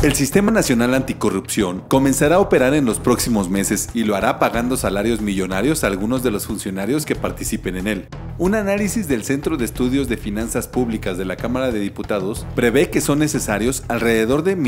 El Sistema Nacional Anticorrupción comenzará a operar en los próximos meses y lo hará pagando salarios millonarios a algunos de los funcionarios que participen en él. Un análisis del Centro de Estudios de Finanzas Públicas de la Cámara de Diputados prevé que son necesarios alrededor de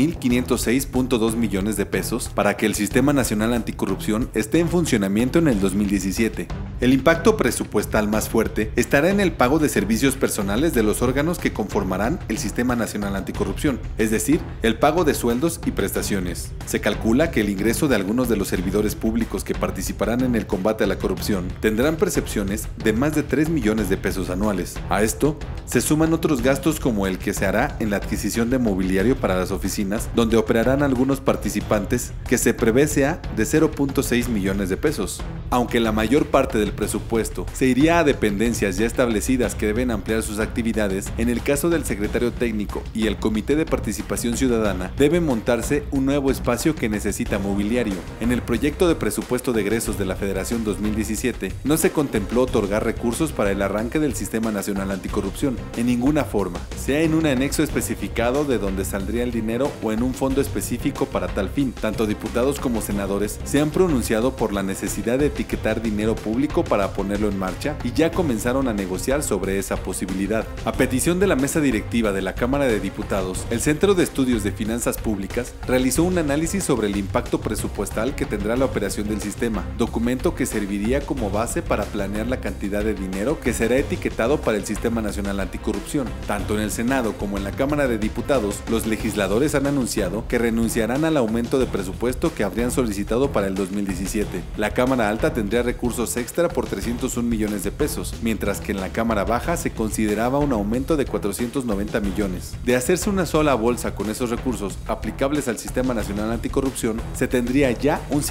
1.506.2 millones de pesos para que el Sistema Nacional Anticorrupción esté en funcionamiento en el 2017. El impacto presupuestal más fuerte estará en el pago de servicios personales de los órganos que conformarán el Sistema Nacional Anticorrupción, es decir, el pago de sueldos y prestaciones. Se calcula que el ingreso de algunos de los servidores públicos que participarán en el combate a la corrupción tendrán percepciones de más de 3 millones de pesos anuales. A esto se suman otros gastos como el que se hará en la adquisición de mobiliario para las oficinas, donde operarán algunos participantes, que se prevé sea de 0.6 millones de pesos. Aunque la mayor parte del presupuesto se iría a dependencias ya establecidas que deben ampliar sus actividades, en el caso del secretario técnico y el Comité de Participación Ciudadana debe montarse un nuevo espacio que necesita mobiliario. En el proyecto de presupuesto de egresos de la Federación 2017 no se contempló otorgar recursos para el arranque del Sistema Nacional Anticorrupción, en ninguna forma, sea en un anexo especificado de donde saldría el dinero o en un fondo específico para tal fin. Tanto diputados como senadores se han pronunciado por la necesidad de etiquetar dinero público para ponerlo en marcha y ya comenzaron a negociar sobre esa posibilidad. A petición de la mesa directiva de la Cámara de Diputados, el Centro de Estudios de Finanzas Públicas realizó un análisis sobre el impacto presupuestal que tendrá la operación del sistema, documento que serviría como base para planear la cantidad de dinero que será etiquetado para el Sistema Nacional Anticorrupción. Tanto en el Senado como en la Cámara de Diputados, los legisladores han anunciado que renunciarán al aumento de presupuesto que habrían solicitado para el 2017. La Cámara Alta tendría recursos extra por 301 millones de pesos, mientras que en la Cámara Baja se consideraba un aumento de 490 millones. De hacerse una sola bolsa con esos recursos aplicables al Sistema Nacional Anticorrupción, se tendría ya un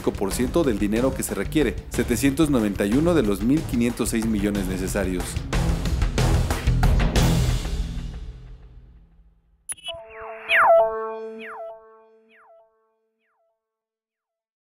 52.5% del dinero que se requiere, 791 de los 1.506 millones necesarios.